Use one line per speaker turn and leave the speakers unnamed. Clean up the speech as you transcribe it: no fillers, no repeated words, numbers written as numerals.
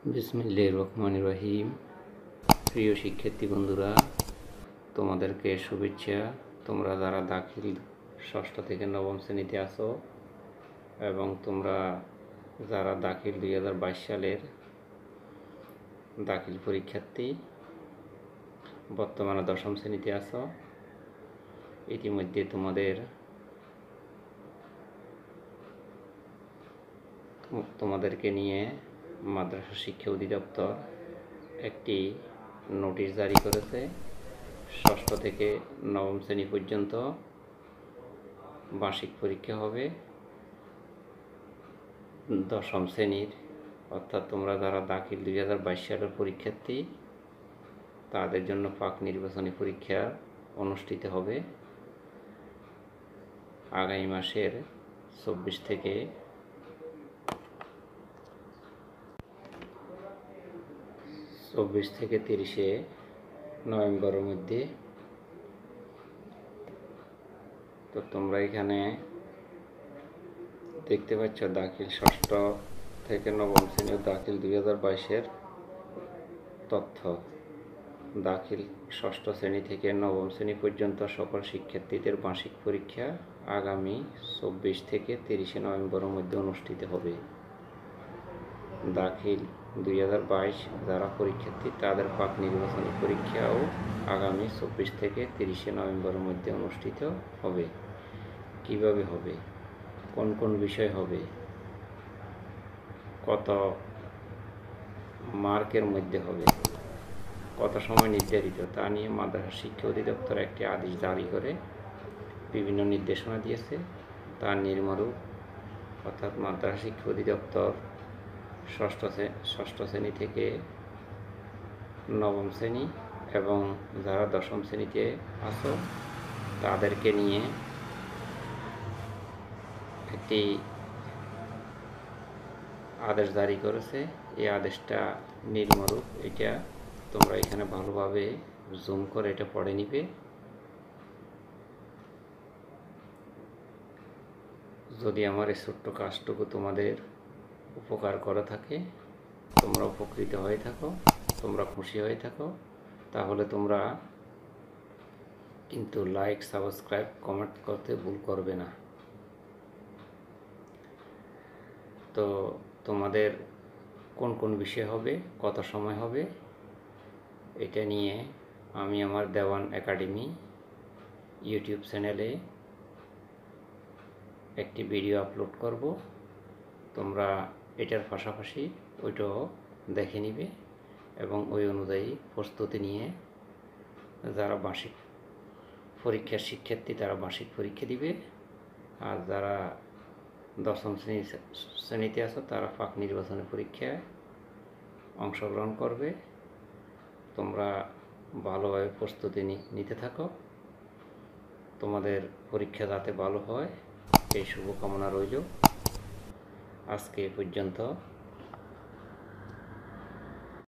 বিসমিল্লাহির রহমানির রহিম। প্রিয় শিক্ষার্থী বন্ধুরা, তোমাদেরকে শুভেচ্ছা। তোমরা যারা দাখিল ষষ্ঠ থেকে নবম শ্রেণীতে আছো এবং তোমরা যারা দাখিল 2022 সালের দাখিল পরীক্ষার্থী, বর্তমানে দশম শ্রেণীতে আছো, ইতিমধ্যে তোমাদেরকে নিয়ে মাদ্রাসা শিক্ষা অধিদপ্তর একটি নোটিশ জারি করেছে। ষষ্ঠ থেকে নবম শ্রেণী পর্যন্ত বার্ষিক পরীক্ষা হবে। দশম শ্রেণীর অর্থাৎ তোমরা যারা দাখিল 2022 সালের পরীক্ষার্থী, তাদের জন্য পাক নির্বাচনী পরীক্ষা অনুষ্ঠিত হবে আগামী মাসের 24 থেকে 30 নভেম্বরের মধ্যে। তো তোমরা এখানে দেখতে পাচ্ছ দাখিল ষষ্ঠ থেকে নবম শ্রেণী দাখিল 2022-এর তথ্য। দাখিল ষষ্ঠ শ্রেণী থেকে নবম শ্রেণী পর্যন্ত সকল শিক্ষার্থীদের বার্ষিক পরীক্ষা আগামী 24 থেকে 30 নভেম্বরের মধ্যে অনুষ্ঠিত হবে। দাখিল 2022 যারা পরীক্ষার্থী, তাদের পাক নির্বাচনী পরীক্ষাও আগামী 24 থেকে 30 নভেম্বরের মধ্যে অনুষ্ঠিত হবে। কিভাবে হবে, কোন কোন বিষয় হবে, কত মার্কের মধ্যে হবে, কত সময় নির্ধারিত, তা নিয়ে মাদ্রাসা শিক্ষা অধিদপ্তর একটি আদেশ জারি করে বিভিন্ন নির্দেশনা দিয়েছে। তার নির্মারূপ অর্থাৎ মাদ্রাসা শিক্ষা অধিদপ্তর ষষ্ঠ শ্রেণী থেকে নবম শ্রেণী এবং যারা দশম শ্রেণীতে আছো, তাদেরকে নিয়ে একটি আদেশ জারি করেছে। এই আদেশটা নির্মারূপ, এটা তোমরা এখানে ভালোভাবে জুম করে এটা পড়ে নিবে। যদি আমার এই ছোট্ট কাজটুকু তোমাদের উপকার করে থাকে, তোমরা উপকৃত হয়ে থাকো, তোমরা খুশি হয়ে থাকো, তাহলে তোমরা কিন্তু লাইক, সাবস্ক্রাইব, কমেন্ট করতে ভুল করবে না। তো তোমাদের কোন কোন বিষয় হবে, কত সময় হবে, এটা নিয়ে আমি আমার দেওয়ান একাডেমি ইউটিউব চ্যানেলে একটি ভিডিও আপলোড করব। তোমরা এটার পাশাপাশি ওইটাও দেখে নিবে এবং ওই অনুযায়ী প্রস্তুতি নিয়ে যারা বার্ষিক পরীক্ষার শিক্ষার্থী, তারা বার্ষিক পরীক্ষা দিবে। আর যারা দশম শ্রেণীতে আছো, তারা পাক নির্বাচনী পরীক্ষায় অংশগ্রহণ করবে। তোমরা ভালোভাবে প্রস্তুতি নিতে থাকো, তোমাদের পরীক্ষা যাতে ভালো হয় এই শুভকামনা রইল। আজকে এ পর্যন্ত।